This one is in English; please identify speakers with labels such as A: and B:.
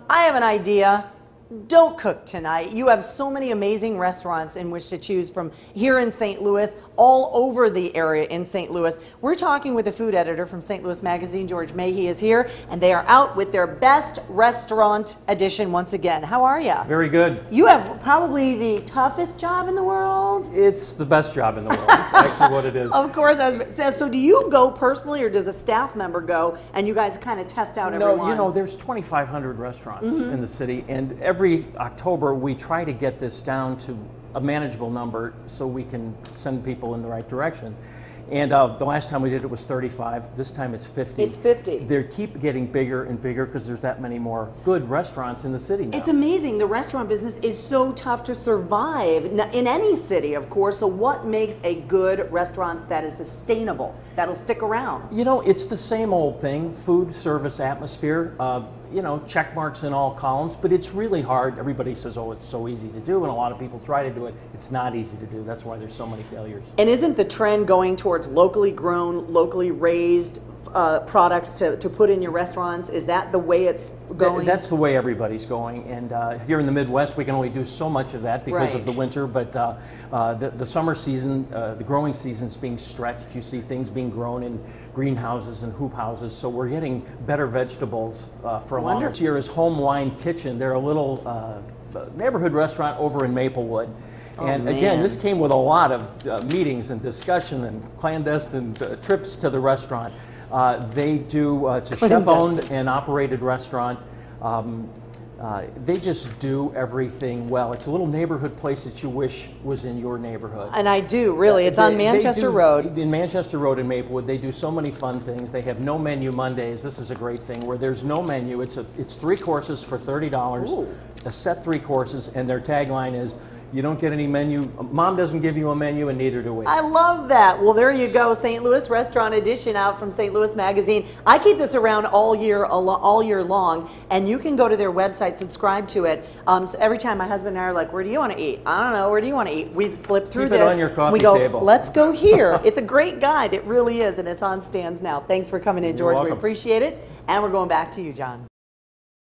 A: I have an idea. Don't cook tonight. You have so many amazing restaurants in which to choose from here in St. Louis, all over the area in St. Louis. We're talking with the food editor from St. Louis Magazine, George Mahey is here, and they are out with their best restaurant edition once again. How are you?
B: Very good.
A: You have probably the toughest job in the world.
B: It's the best job in the world. It's actually what it is.
A: Of course. So do you go personally, or does a staff member go, and you guys kind of test out everyone?
B: No, you know, there's 2,500 restaurants in the city, and every October we try to get this down to a manageable number so we can send people in the right direction. And the last time we did it was 35. This time it's 50.
A: It's 50.
B: They keep getting bigger and bigger because there's that many more good restaurants in the city now.
A: It's amazing. The restaurant business is so tough to survive in any city, of course. So what makes a good restaurant that is sustainable, that'll stick around?
B: You know, it's the same old thing, food, service, atmosphere, you know, check marks in all columns, but it's really hard. Everybody says, oh, it's so easy to do, and a lot of people try to do it. It's not easy to do. That's why there's so many failures.
A: And isn't the trend going towards locally grown, locally raised products to put in your restaurants? Is that the way it's going?
B: That's the way everybody's going, and here in the Midwest we can only do so much of that because of the winter, but the summer season, the growing season's being stretched. You see things being grown in greenhouses and hoop houses, so we're getting better vegetables for a longer. This year is Home Line Kitchen. They're a little neighborhood restaurant over in Maplewood. And again, this came with a lot of meetings and discussion and clandestine trips to the restaurant. They do, it's a chef-owned and operated restaurant. They just do everything well. It's a little neighborhood place that you wish was in your neighborhood.
A: And I do, really. It's on Manchester Road.
B: In Manchester Road in Maplewood, they do so many fun things. They have no menu Mondays. This is a great thing where there's no menu. It's 3 courses for $30,
A: Ooh.
B: a set 3 courses, and their tagline is, you don't get any menu. Mom doesn't give you a menu, and neither do we.
A: I love that. Well, there you go. St. Louis Restaurant Edition out from St. Louis Magazine. I keep this around all year long, and you can go to their website, subscribe to it. So every time my husband and I are like, where do you want to eat? I don't know. Where do you want to eat? We flip through
B: Keep
A: this.
B: it on your coffee
A: we go,
B: table.
A: let's go here. It's a great guide. It really is, and it's on stands now. Thanks for coming in,
B: You're
A: George.
B: welcome.
A: We appreciate it. And we're going back to you, John.